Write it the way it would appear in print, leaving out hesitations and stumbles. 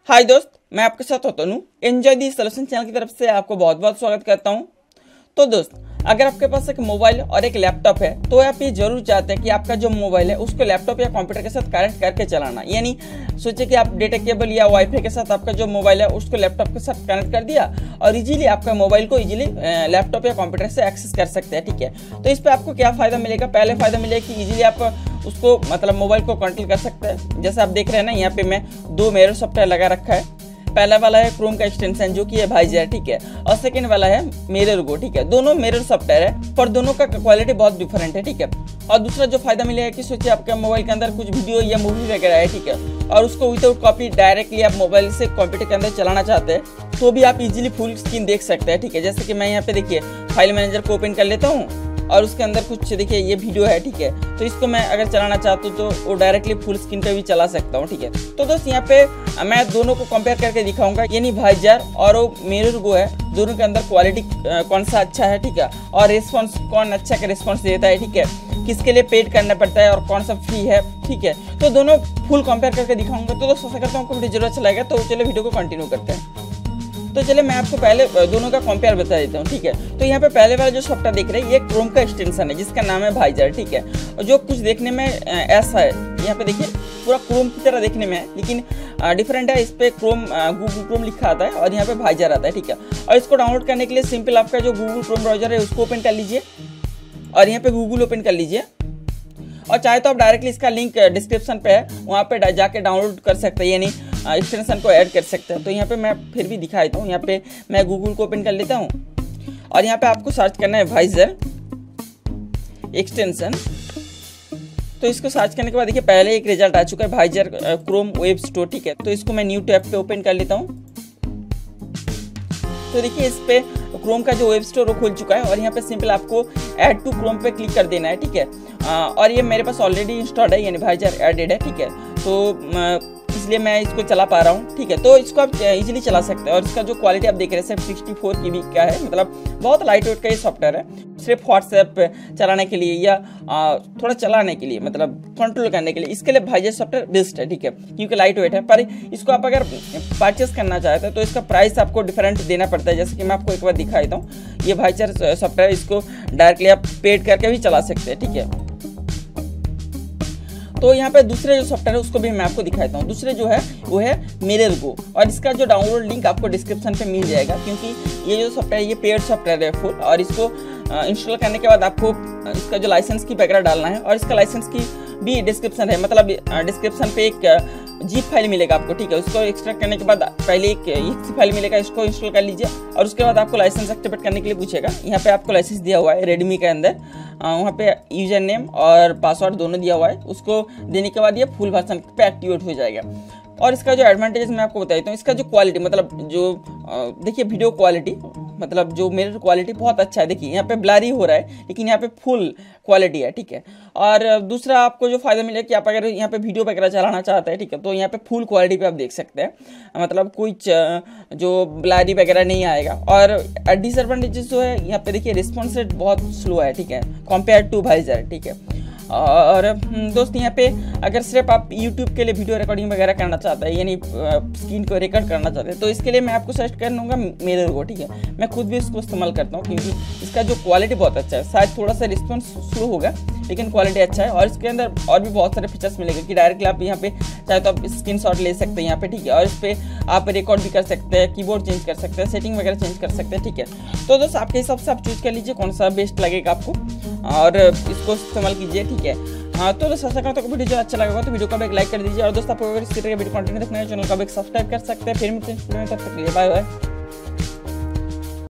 हाय दोस्त, मैं आपके साथ होता हूँ। एंजॉय दी सॉल्यूशन चैनल की तरफ से आपको बहुत बहुत स्वागत करता हूँ। तो दोस्त, अगर आपके पास एक मोबाइल और एक लैपटॉप है तो आप ये जरूर चाहते हैं कि आपका जो मोबाइल है उसको लैपटॉप या कंप्यूटर के साथ कनेक्ट करके चलाना। यानी सोचिए कि आप डेटा केबल या वाईफाई के साथ आपका जो मोबाइल है उसको लैपटॉप के साथ कनेक्ट कर दिया और इजीली आपका मोबाइल को इजीली लैपटॉप या कंप्यूटर से एक्सेस कर सकते हैं। ठीक है, तो इस पर आपको क्या फायदा मिलेगा? पहले फायदा मिलेगा कि इजीली आप उसको मोबाइल को कंट्रोल कर सकते हैं। जैसे आप देख रहे हैं ना, यहाँ पे मैं 2 मिरर सॉफ्टवेयर लगा रखा है। पहला वाला है क्रोम का एक्सटेंशन जो कि है वाइजर, ठीक है, और सेकंड वाला है मिररगो, ठीक है। दोनों मिरर सॉफ्टवेयर है पर दोनों का क्वालिटी बहुत डिफरेंट है, ठीक है। और दूसरा जो फायदा मिलेगा कि सोचिए आपके मोबाइल के अंदर कुछ वीडियो या मूवी वगैरह है, ठीक है, और उसको विदाउट कॉपी डायरेक्टली आप मोबाइल से कंप्यूटर के अंदर चलाना चाहते हैं तो भी आप इजीली फुल स्क्रीन देख सकते हैं। ठीक है, जैसे कि मैं यहाँ पे देखिए फाइल मैनेजर को ओपन कर लेता हूँ और उसके अंदर कुछ देखिए ये वीडियो है, ठीक है, तो इसको मैं अगर चलाना चाहता हूँ तो वो डायरेक्टली फुल स्क्रीन पे भी चला सकता हूँ। ठीक है, तो दोस्त यहाँ पे मैं दोनों को कंपेयर करके दिखाऊंगा, यानी वाइजर और वो मिररगो है, दोनों के अंदर क्वालिटी कौन सा अच्छा है, ठीक है, और रिस्पॉन्स कौन अच्छा का रिस्पॉन्स देता है, ठीक है, किसके लिए पेड करना पड़ता है और कौन सा फ्री है। ठीक है, तो दोनों फुल कंपेयर करके दिखाऊंगा। तो दोस्तों आशा करता हूँ आपको वीडियो जरूर अच्छा लगेगा। तो चलिए वीडियो को कंटिन्यू करते हैं। तो चलिए मैं आपको पहले दोनों का कंपेयर बता देता हूँ। ठीक है, तो यहाँ पे पहले वाला जो सॉफ्टवेयर देख रहे हैं ये क्रोम का एक्सटेंशन है जिसका नाम है वाइजर, ठीक है, और जो कुछ देखने में ऐसा है, यहाँ पे देखिए पूरा क्रोम की तरह देखने में है, लेकिन डिफरेंट है। इस पे क्रोम गूगल क्रोम लिखा आता है और यहाँ पे वाइजर आता है, ठीक है। और इसको डाउनलोड करने के लिए सिंपल आपका जो गूगल क्रोम ब्राउजर है उसको ओपन कर लीजिए और यहाँ पे गूगल ओपन कर लीजिए, और चाहे तो आप डायरेक्टली इसका लिंक डिस्क्रिप्शन पे है, वहाँ पे जाके डाउनलोड कर सकते हैं, यानी एक्सटेंशन को ऐड कर सकते हैं। तो यहाँ पे मैं फिर भी दिखा देता हूँ। यहाँ पे मैं गूगल को ओपन कर लेता हूँ और यहाँ पे आपको सर्च करना है वाइजर एक्सटेंशन। तो इसको सर्च करने के बाद देखिए पहले एक रिजल्ट आ चुका है, वाइजर क्रोम वेब स्टोर, ठीक है। तो इसको मैं न्यू टैब पे ओपन कर लेता हूँ। तो देखिए इस पे क्रोम का जो वेब स्टोर वो खुल चुका है और यहाँ पे सिंपल आपको ऐड टू क्रोम पे क्लिक कर देना है, ठीक है। और ये मेरे पास ऑलरेडी इंस्टॉल्ड है, यानी वाइजर एडेड है, ठीक है, तो इसलिए मैं इसको चला पा रहा हूँ। ठीक है, तो इसको आप इजीली चला सकते हैं और इसका जो क्वालिटी आप देख रहे हैं सिर्फ 64 KB का है, मतलब बहुत लाइट वेट का ये सॉफ्टवेयर है। सिर्फ व्हाट्सएप चलाने के लिए या थोड़ा चलाने के लिए, मतलब कंट्रोल करने के लिए, इसके लिए वाइजर सॉफ्टवेयर बेस्ट है, ठीक है, क्योंकि लाइट वेट है। पर इसको आप अगर परचेस करना चाहते हैं तो इसका प्राइस आपको डिफरेंट देना पड़ता है। जैसे कि मैं आपको एक बार दिखा देता हूँ, ये वाइजर सॉफ्टवेयर, इसको डायरेक्टली आप पेड करके भी चला सकते हैं, ठीक है। तो यहाँ पे दूसरे जो सॉफ्टवेयर है उसको भी मैं आपको दिखाता हूँ। दूसरे जो है वो है मिररगो और इसका जो डाउनलोड लिंक आपको डिस्क्रिप्शन पे मिल जाएगा, क्योंकि ये जो सॉफ्टवेयर ये पेड सॉफ्टवेयर है फुल, और इसको इंस्टॉल करने के बाद आपको इसका जो लाइसेंस की वगैरह डालना है और इसका लाइसेंस की भी डिस्क्रिप्शन है, मतलब डिस्क्रिप्शन पे एक जीप फाइल मिलेगा आपको, ठीक है। उसको एक्सट्रैक्ट करने के बाद पहले एक एक्स फाइल मिलेगा, इसको इंस्टॉल कर लीजिए और उसके बाद आपको लाइसेंस एक्टिवेट करने के लिए पूछेगा। यहाँ पे आपको लाइसेंस दिया हुआ है रेडमी के अंदर, वहाँ पे यूजर नेम और पासवर्ड दोनों दिया हुआ है। उसको देने के बाद ये फुल वर्जन पे एक्टिवेट हो जाएगा। और इसका जो एडवांटेज मैं आपको बता देता हूँ, इसका जो क्वालिटी, मतलब जो देखिए वीडियो क्वालिटी, मतलब जो मिरर क्वालिटी बहुत अच्छा है। देखिए यहाँ पे ब्लरी हो रहा है लेकिन यहाँ पे फुल क्वालिटी है, ठीक है। और दूसरा आपको जो फायदा मिलेगा कि आप अगर यहाँ पे वीडियो वगैरह चलाना चाहते हैं, ठीक है, तो यहाँ पे फुल क्वालिटी पे आप देख सकते हैं, मतलब कोई जो ब्लरी वगैरह नहीं आएगा। और डिसएडवांटेजेस जो है यहाँ पे देखिए रिस्पॉन्स रेट बहुत स्लो है, ठीक है, कंपेयर टू वाइजर, ठीक है। और दोस्त यहाँ पे अगर सिर्फ आप YouTube के लिए वीडियो रिकॉर्डिंग वगैरह करना चाहते हैं, यानी स्क्रीन को रिकॉर्ड करना चाहते हैं, तो इसके लिए मैं आपको सजेस्ट कर दूँगा मिररगो, ठीक है। मैं खुद भी इसको इस्तेमाल करता हूँ क्योंकि इसका जो क्वालिटी बहुत अच्छा है। शायद थोड़ा सा रिस्पॉन्स स्लो होगा लेकिन क्वालिटी अच्छा है और इसके अंदर और भी बहुत सारे फीचर्स मिलेंगे कि डायरेक्टली आप यहाँ पे चाहे तो आप स्क्रीनशॉट ले सकते हैं यहाँ पे, ठीक है, और इस पर आप रिकॉर्ड भी कर सकते हैं, कीबोर्ड चेंज कर सकते हैं, सेटिंग वगैरह चेंज कर सकते हैं, ठीक है। तो दोस्त आपके हिसाब से आप चूज कर लीजिए कौन सा बेस्ट लगेगा आपको और इसको इस्तेमाल कीजिए, ठीक है। हाँ, तो दोस्तों आशा करता हूँ वीडियो जो अच्छा लगा तो वीडियो को एक लाइक कर दीजिए और दोस्तों आपको अगर इस तरह के वीडियो कंटेंट देखना है चैनल को एक सब्सक्राइब कर सकते हैं। फिर मिलते हैं, तब तक के लिए बाय बाय।